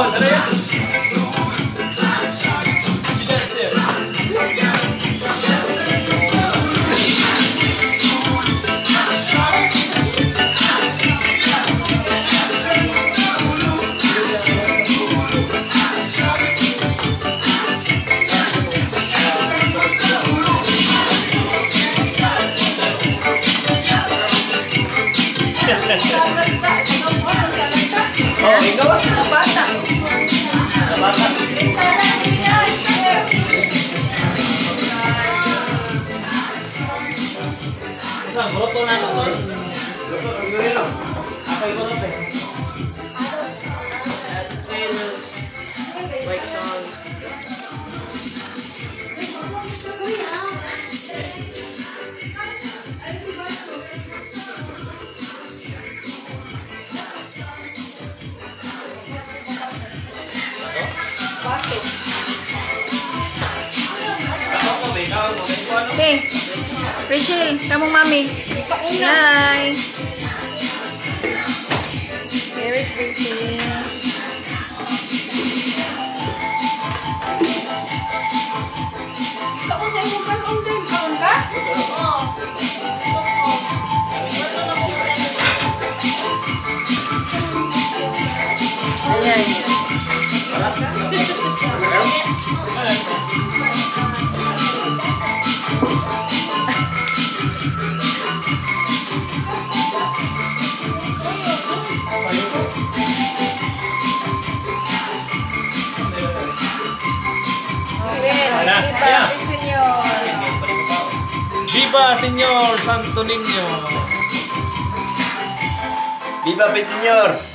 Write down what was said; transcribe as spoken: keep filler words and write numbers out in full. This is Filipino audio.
Oh, ano yan? Oh, ikaw ang bata. Bata. Ito, grupo na ito. Grupo, grupo lang. Ako yung grupo eh. Like songs. Okay. Rachel, kamu mami. Hi. Very pretty. Ayan. Viva, Señor Santo Niño! Viva, Pet Señor!